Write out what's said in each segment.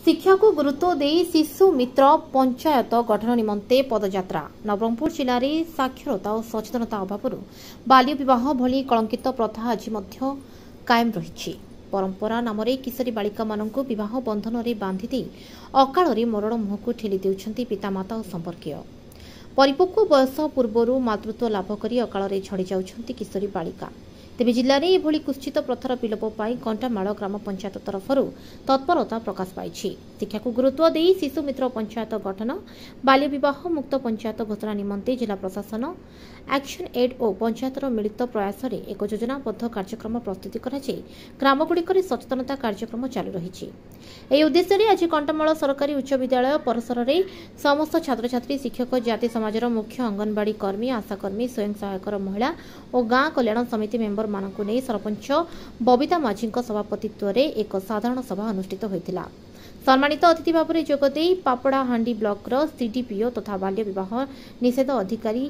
शिक्षा को गुरुत्व दे शिशु मित्र पंचायत गठन निमंते पदयात्रा। नवरंगपुर जिले में साक्षरता और सचेतनता अभाव बाल्य विवाह भली कलंकित प्रथा आज कायम रही। परंपरा नाम किशोरी बालिका मानक विवाह बंधन में बांधि दे अकाल मरण मुह को ठेली देउछंती पितामाता और संपर्कीय। परिपक्व बयस पूर्व मातृत्व लाभ कर अकाल झड़ी जाउछंती किशोरी बालिका। तेज जिले में यह कुत्सित प्रथार विलोप कंटामाल ग्राम पंचायत तरफ तत्परता प्रकाश पाई। शिक्षा को गुरुत्व दे शिशु मित्र पंचायत गठन बाल्य विवाह मुक्त पंचायत घोषणा निमंते जिला प्रशासन एक्शन एड और पंचायतर मिलित प्रयास एक योजनाबद्ध कार्यक्रम प्रस्तुति कराई ग्रामगुड़िक सचेतनता कार्यक्रम चालू रही। यह उद्देश्य आज कंटामाल सरकारी उच्च विद्यालय परिसर में समस्त छात्र छात्री शिक्षक जाति समाज मुख्य अंगनवाड़ी कर्मी आशाकर्मी स्वयं सहायक महिला और गाँ कल्याण समिति मेंबर मानक नहीं सरपंच बबिता माझी सभापतित्व में एक साधारण सभा अनुष्ठित होता। सम्मानित अतिथि भाव में जोगदे पापड़ाहांडी ब्लॉक सीडीपीओ तथा बाल्य विवाह निषेध अधिकारी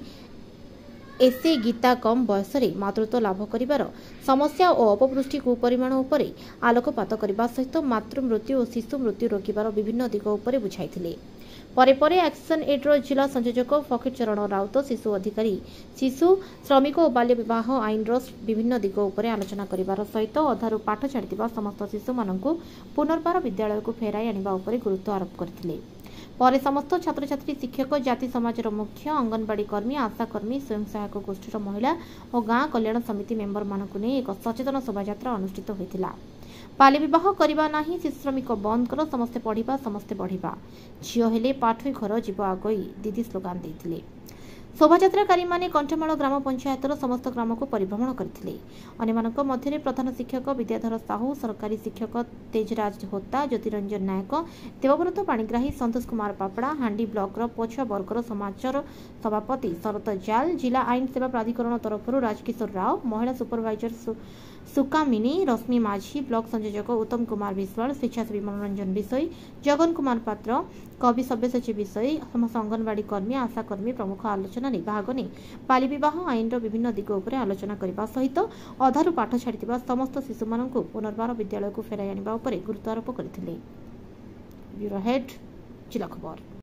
एसए गीता कम बयस मातृत्व लाभ कर समस्या और अपपुष्टि कुपरिमाण उपर आलोकपात करने सहित मातृ मृत्यु और शिशु मृत्यु रोकबार विभिन्न दिग उपर बुझाई। परे एक्शन एड्र जिला संयोजक फकीर चरण राउत शिशु अधिकारी शिशु श्रमिक और बाल्य विवाह आईन विभिन्न दिग उपर आलोचना कर सहित अधारू पाठ छाड़ी समस्त शिशु मानक पुनर्बार विद्यालय को फेराई आने गुरुत्व आरोप करते। पर समस्त छात्र छात्री शिक्षक जाति समाज मुख्य अंगनवाड़ी कर्मी आशाकर्मी स्वयं सहायक गोष्ठी महिला और गाँ कल्याण समिति मेंबर मानक नहीं एक सचेतन शोभायात्रा अनुष्ठित होता। बाल्य विवाह करवा नाही शिशु श्रमिक बंद कर समस्ते पढ़ा समस्ते बढ़िबा झील हेले पाठोई घर जीव आगई दीदी स्लोगान देते। शोभायात्राकारी माने कंठामाल ग्राम पंचायतर समस्त ग्राम को परिभ्रमण करथिले। अन्यमानक मध्यरे प्रधान शिक्षक विद्याधर साहू सरकारी शिक्षक तेजराज होता ज्योतिरंजन नायक देवव्रत पाणिग्राही संतोष कुमार पापड़ा हांडी ब्लॉक पछुआ वर्गर समाजर सभापति शरत जाल जिला आईन सेवा प्राधिकरण तरफ राजकिशोर राव महिला सुपरवाइजर सुकामिनी रश्मि माझी ब्लॉक संयोजक उत्तम कुमार विश्वाल स्वेच्छासेवी मनोरंजन विषय जगन कुमार पात्र कवि सव्यसाची विषय समस्त अंगनवाड़ी कर्मी आशाकर्मी प्रमुख आलोचना भाग नहीं बाल्य विवाह आईन विभिन्न दिग उपर आलोचना करने सहित अधारू पाठ छाड़ी समस्त शिशु मानक पुनर्बार विद्यालय को फेराई आने गुरुत्व आरोप करते। ब्यूरो हेड जिला खबर।